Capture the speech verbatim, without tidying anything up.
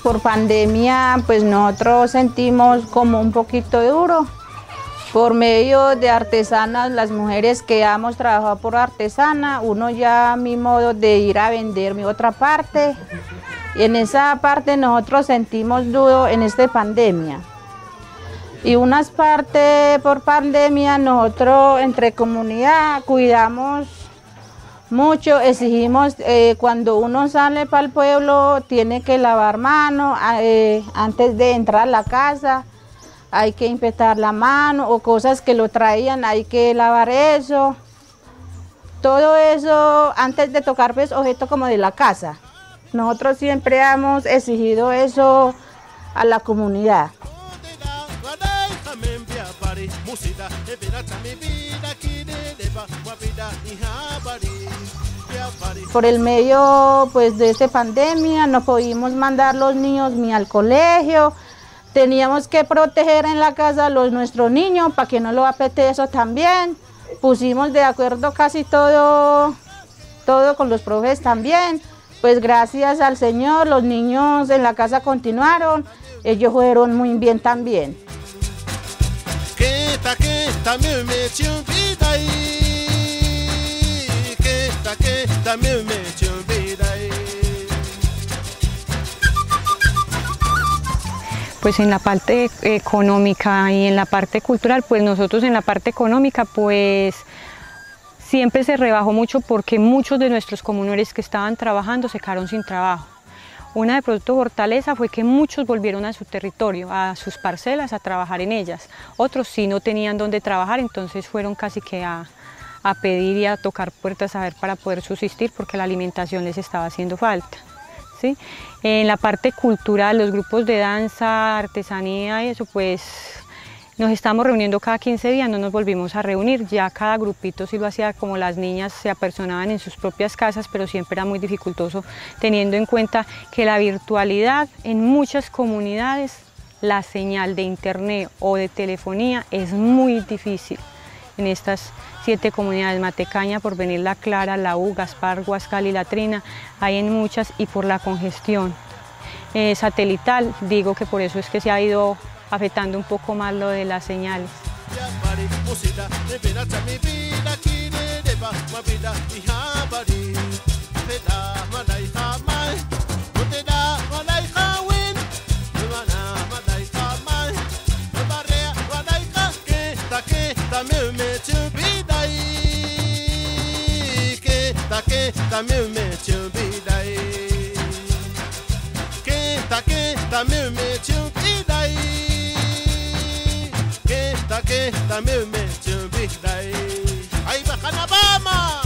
por pandemia, pues nosotros sentimos como un poquito duro. Por medio de artesanas, las mujeres que hemos trabajado por artesana, uno ya mi modo de ir a vender mi otra parte. Y en esa parte nosotros sentimos duro en esta pandemia. Y unas partes por pandemia, nosotros entre comunidad cuidamos mucho, exigimos eh, cuando uno sale para el pueblo tiene que lavar manos eh, antes de entrar a la casa. Hay que infectar la mano o cosas que lo traían, hay que lavar eso. Todo eso antes de tocar pues, objetos como de la casa. Nosotros siempre hemos exigido eso a la comunidad. Por el medio pues, de esta pandemia no pudimos mandar los niños ni al colegio. Teníamos que proteger en la casa a los, nuestros niños para que no lo apete eso también. Pusimos de acuerdo casi todo, todo con los profes también. Pues gracias al Señor, los niños en la casa continuaron, ellos fueron muy bien también. Pues en la parte económica y en la parte cultural, pues nosotros en la parte económica pues siempre se rebajó mucho porque muchos de nuestros comuneros que estaban trabajando se quedaron sin trabajo. Una de Producto Fortaleza fue que muchos volvieron a su territorio, a sus parcelas, a trabajar en ellas. Otros sí no tenían dónde trabajar, entonces fueron casi que a, a pedir y a tocar puertas a ver para poder subsistir porque la alimentación les estaba haciendo falta. ¿Sí? En la parte cultural, los grupos de danza, artesanía y eso, pues nos estamos reuniendo cada quince días, no nos volvimos a reunir, ya cada grupito sí lo hacía como las niñas se apersonaban en sus propias casas, pero siempre era muy dificultoso teniendo en cuenta que la virtualidad en muchas comunidades, la señal de internet o de telefonía es muy difícil. En estas siete comunidades, Matecaña, Porvenir, La Clara, La U, Gaspar, Guascal y La Trina, hay en muchas y por la congestión eh, satelital, digo que por eso es que se ha ido afectando un poco más lo de las señales. También me chubidai, que ta que también me chubidai, que ta que también me chubidai. Ahí baja la Bama.